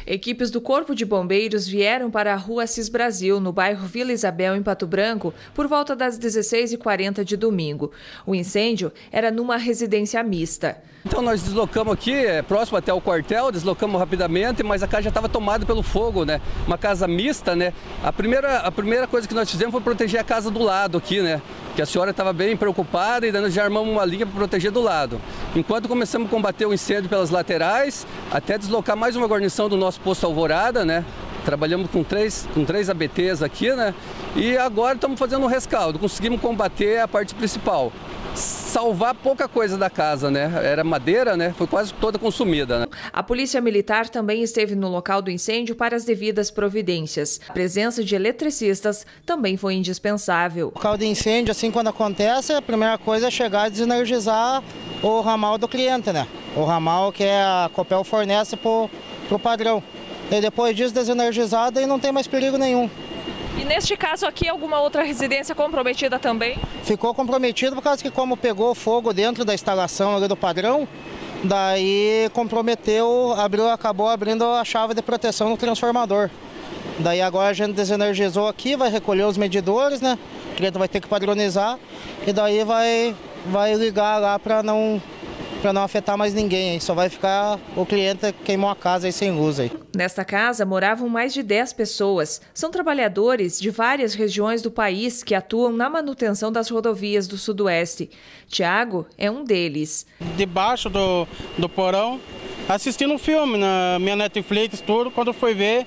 Equipes do Corpo de Bombeiros vieram para a Rua Assis Brasil, no bairro Vila Isabel, em Pato Branco, por volta das 16h40 de domingo. O incêndio era numa residência mista. Então nós deslocamos aqui, próximo até o quartel, deslocamos rapidamente, mas a casa já estava tomada pelo fogo, né? Uma casa mista, né? A primeira coisa que nós fizemos foi proteger a casa do lado aqui, né? Que a senhora estava bem preocupada e nós já armamos uma linha para proteger do lado. Enquanto começamos a combater o incêndio pelas laterais, até deslocar mais uma guarnição do nosso posto Alvorada, né? Trabalhamos com três ABTs aqui, né? E agora estamos fazendo um rescaldo, conseguimos combater a parte principal. Salvar pouca coisa da casa, né? Era madeira, né? Foi quase toda consumida, né? A Polícia Militar também esteve no local do incêndio para as devidas providências. A presença de eletricistas também foi indispensável. O local de incêndio, assim, quando acontece, a primeira coisa é chegar e desenergizar o ramal do cliente, né? O ramal que a Copel fornece pro padrão. E depois disso, desenergizado, e não tem mais perigo nenhum. E neste caso aqui, alguma outra residência comprometida também? Ficou comprometido por causa que, como pegou fogo dentro da instalação ali do padrão, daí comprometeu, acabou abrindo a chave de proteção no transformador. Daí agora a gente desenergizou aqui, vai recolher os medidores, né? O cliente vai ter que padronizar e daí vai ligar lá para não afetar mais ninguém. Só vai ficar o cliente que queimou a casa aí sem luz aí. Nesta casa moravam mais de 10 pessoas. São trabalhadores de várias regiões do país que atuam na manutenção das rodovias do Sudoeste. Tiago é um deles. Debaixo do porão, assistindo um filme na minha Netflix, tudo, quando foi ver,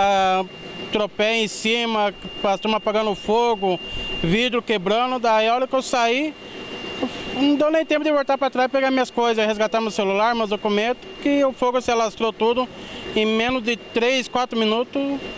tropé em cima, a turma apagando fogo, vidro quebrando, daí a hora que eu saí, não deu nem tempo de voltar para trás, pegar minhas coisas, resgatar meu celular, meus documentos, que o fogo se alastrou tudo. Em menos de 3, 4 minutos,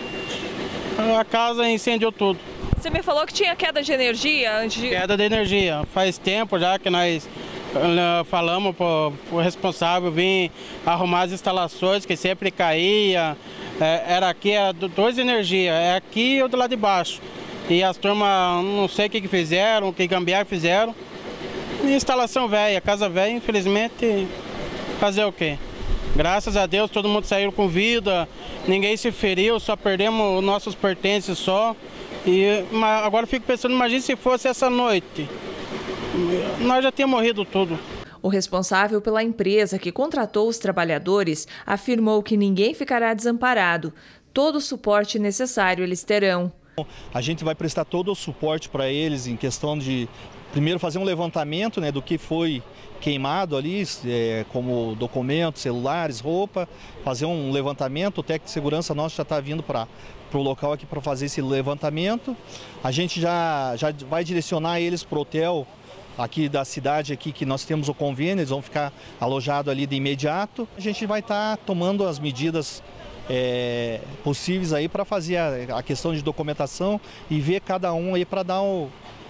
a casa incendiou tudo. Você me falou que tinha queda de energia antes de... Queda de energia. Faz tempo já que nós falamos para o responsável vir arrumar as instalações, que sempre caía. Era aqui, era 2 energias, é aqui ou do lado de baixo. E as turmas, não sei o que fizeram, que gambiarra fizeram. Instalação velha, casa velha, infelizmente, fazer o quê? Graças a Deus todo mundo saiu com vida, ninguém se feriu, só perdemos nossos pertences só. Mas agora eu fico pensando, imagine se fosse essa noite, nós já tínhamos morrido tudo. O responsável pela empresa que contratou os trabalhadores afirmou que ninguém ficará desamparado. Todo o suporte necessário eles terão. A gente vai prestar todo o suporte para eles em questão de, primeiro, fazer um levantamento, né, do que foi queimado ali, como documentos, celulares, roupa, fazer um levantamento. O técnico de segurança nosso já está vindo para o local aqui para fazer esse levantamento. A gente já vai direcionar eles para o hotel aqui da cidade, aqui que nós temos o convênio, eles vão ficar alojados ali de imediato. A gente vai estar tomando as medidas possíveis aí para fazer a questão de documentação e ver cada um aí para dar o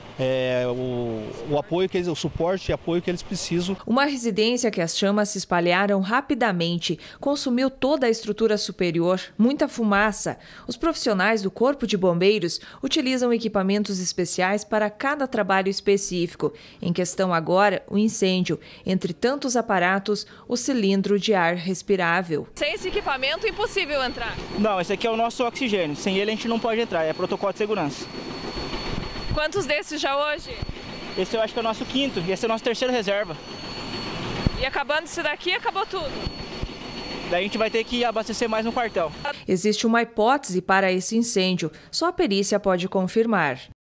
apoio o suporte e apoio que eles precisam. Uma residência que as chamas se espalharam rapidamente, consumiu toda a estrutura superior, muita fumaça. Os profissionais do Corpo de Bombeiros utilizam equipamentos especiais para cada trabalho específico. Em questão agora, o incêndio. Entre tantos aparatos, o cilindro de ar respirável. Sem esse equipamento, impossível entrar. Não, esse aqui é o nosso oxigênio. Sem ele a gente não pode entrar, é protocolo de segurança. Quantos desses já hoje? Esse eu acho que é o nosso 5º, e esse é o nosso 3º reserva. E acabando isso daqui, acabou tudo? Daí a gente vai ter que abastecer mais no quartel. Existe uma hipótese para esse incêndio, só a perícia pode confirmar.